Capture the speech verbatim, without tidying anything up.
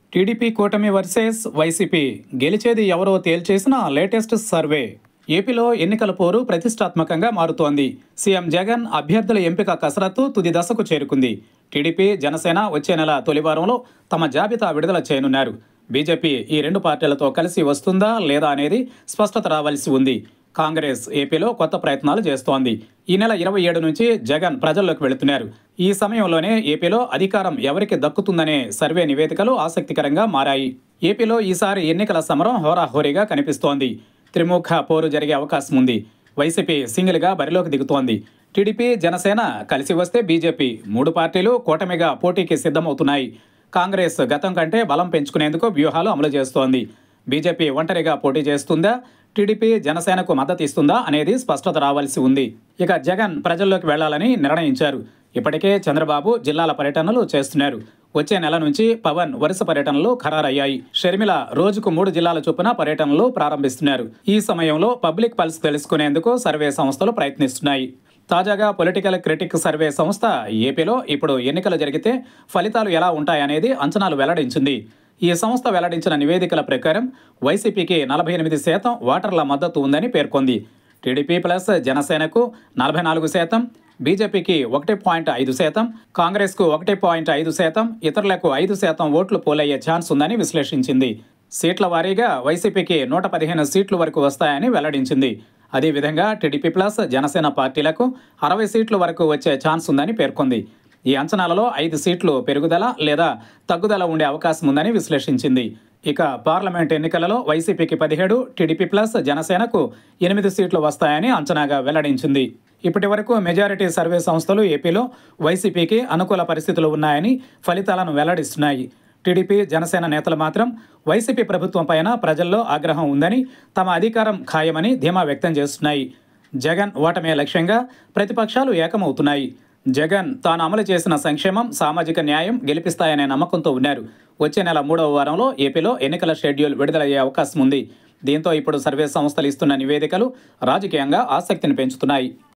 TDP కూటమి versus YCP గెలిచేది ఎవరో తేల్చేసిన లేటెస్ట్ సర్వే. ఏపీలో ఎన్నికల పోరు ప్రతిష్టాత్మకంగా మారుతోంది. సీఎం జగన్ అభ్యర్థుల ఎంపిక కసరత్తు తుది దశకు చేరుకుంది. టీడీపీ, జనసేన వచ్చే నెల తొలివారంలో తమ జాబితా విడుదల చేయనున్నారు. బీజేపీ ఈ రెండు పార్టీలతో కలిసి వస్తుందా లేదా అనేది స్పష్టత రావాల్సి ఉంది. కాంగ్రెస్ ఏపీలో కొత్త ప్రయత్నాలు చేస్తోంది. ఈ నెల ఇరవై ఏడు నుంచి జగన్ ప్రజల్లోకి వెళుతున్నారు. ఈ సమయంలోనే ఏపీలో అధికారం ఎవరికి దక్కుతుందనే సర్వే నివేదికలు ఆసక్తికరంగా మారాయి. ఏపీలో ఈసారి ఎన్నికల సమరం హోరాహోరీగా కనిపిస్తోంది. త్రిముఖ పోరు జరిగే అవకాశం ఉంది. వైసీపీ సింగిల్గా బరిలోకి దిగుతోంది. టీడీపీ, జనసేన కలిసి వస్తే బీజేపీ, మూడు పార్టీలు కూటమిగా పోటీకి సిద్ధమవుతున్నాయి. కాంగ్రెస్ గతం కంటే బలం పెంచుకునేందుకు వ్యూహాలు అమలు చేస్తోంది. బీజేపీ ఒంటరిగా పోటీ చేస్తుందా, టీడీపీ జనసేనకు మద్దతు ఇస్తుందా అనేది స్పష్టత రావాల్సి ఉంది. ఇక జగన్ ప్రజల్లోకి వెళ్లాలని నిర్ణయించారు. ఇప్పటికే చంద్రబాబు జిల్లాల పర్యటనలు చేస్తున్నారు. వచ్చే నెల నుంచి పవన్ వరుస పర్యటనలు ఖరారయ్యాయి. షర్మిల రోజుకు మూడు జిల్లాల చొప్పున పర్యటనలు ప్రారంభిస్తున్నారు. ఈ సమయంలో పబ్లిక్ పల్స్ తెలుసుకునేందుకు సర్వే సంస్థలు ప్రయత్నిస్తున్నాయి. తాజాగా పొలిటికల్ క్రిటిక్ సర్వే సంస్థ ఏపీలో ఇప్పుడు ఎన్నికలు జరిగితే ఫలితాలు ఎలా ఉంటాయనేది అంచనాలు వెల్లడించింది. ఈ సంస్థ వెల్లడించిన నివేదికల ప్రకారం వైసీపీకి నలభై ఎనిమిది శాతం ఓటర్ల మద్దతు ఉందని పేర్కొంది. టీడీపీ ప్లస్ జనసేనకు నలభై నాలుగు శాతం, బీజేపీకి ఒకటి పాయింట్ ఐదు శాతం, కాంగ్రెస్కు ఒకటి పాయింట్ ఐదు శాతం, ఇతరులకు ఐదు శాతం ఓట్లు పోలయ్యే ఛాన్స్ ఉందని విశ్లేషించింది. సీట్ల వారీగా వైసీపీకి నూట పదిహేను సీట్ల వరకు వస్తాయని వెల్లడించింది. అదేవిధంగా టీడీపీ ప్లస్ జనసేన పార్టీలకు అరవై సీట్ల వరకు వచ్చే ఛాన్స్ ఉందని పేర్కొంది. ఈ అంచనాలలో ఐదు సీట్లు పెరుగుదల లేదా తగ్గుదల ఉండే అవకాశం ఉందని విశ్లేషించింది. ఇక పార్లమెంట్ ఎన్నికలలో వైసీపీకి పదిహేడు, టీడీపీ ప్లస్ జనసేనకు ఎనిమిది సీట్లు వస్తాయని అంచనాగా వెల్లడించింది. ఇప్పటి వరకు మెజారిటీ సర్వే సంస్థలు ఏపీలో వైసీపీకి అనుకూల పరిస్థితులు ఉన్నాయని ఫలితాలను వెల్లడిస్తున్నాయి. టీడీపీ, జనసేన నేతలు మాత్రం వైసీపీ ప్రభుత్వం పైన ప్రజల్లో ఆగ్రహం ఉందని, తమ అధికారం ఖాయమని ధీమా వ్యక్తం చేస్తున్నాయి. జగన్ ఓటమే లక్ష్యంగా ప్రతిపక్షాలు ఏకమవుతున్నాయి. జగన్ తాను అమలు చేసిన సంక్షేమం, సామాజిక న్యాయం గెలిపిస్తాయనే నమ్మకంతో ఉన్నారు. వచ్చే నెల మూడవ వారంలో ఏపీలో ఎన్నికల షెడ్యూల్ విడుదలయ్యే అవకాశం ఉంది. దీంతో ఇప్పుడు సర్వే సంస్థలు ఇస్తున్న నివేదికలు రాజకీయంగా ఆసక్తిని పెంచుతున్నాయి.